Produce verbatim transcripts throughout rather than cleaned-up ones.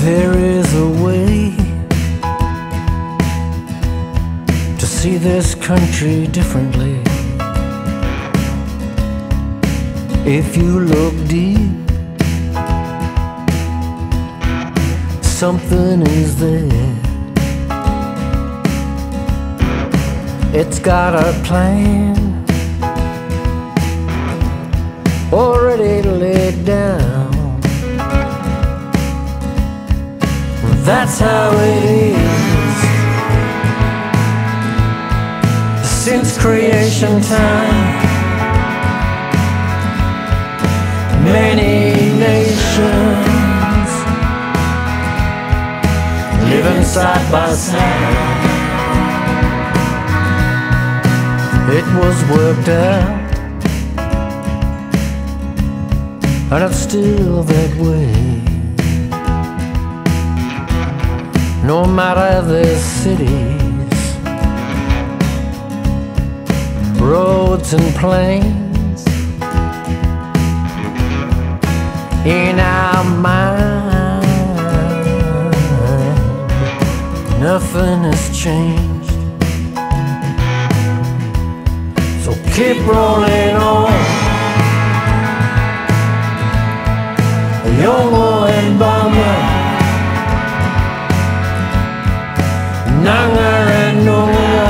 There is a way to see this country differently. If you look deep, something is there. It's got a plan already laid down. That's how it is since creation time. Many nations living side by side. It was worked out, and it's still that way. No matter the cities, roads and plains, in our mind, nothing has changed. So keep rolling on, Yomo and Bama, Nanga and Nonga,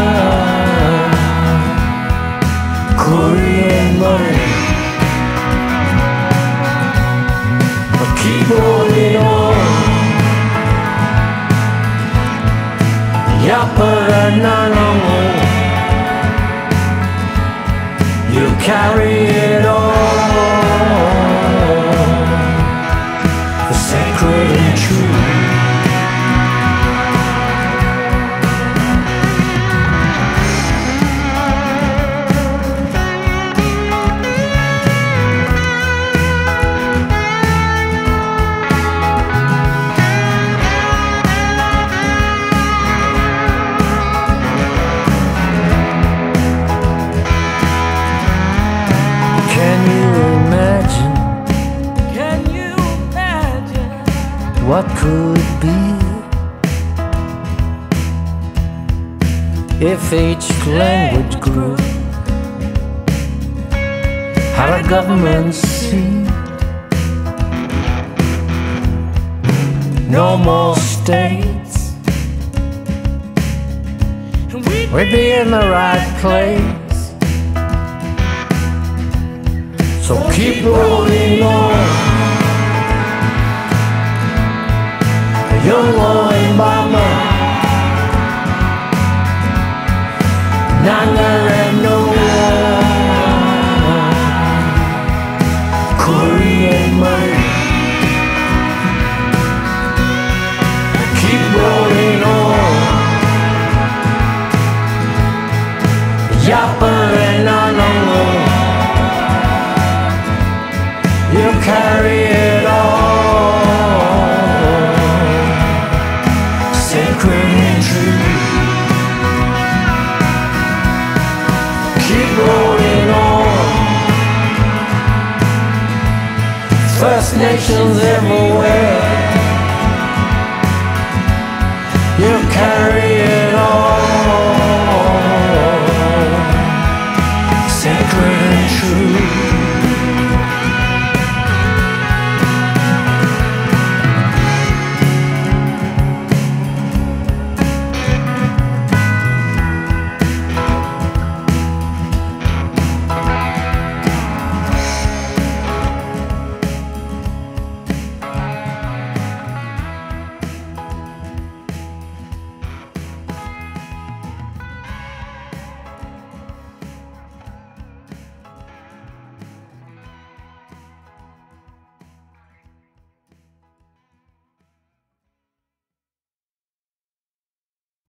Kuri and Murray. Keep rolling on, Yapper and Nanongo, you carry it all, the sacred and true. What could be if each language group had a government seat? No more states, we'd be in the right place. So keep rolling on, Yomo and Bama, Nanga and Nonga, Kuri and Murray. Keep rolling on, Yapper and Nanongo, you carry it all. Sacred and true. Keep rolling on. First Nations everywhere, you carry it all. Sacred and true.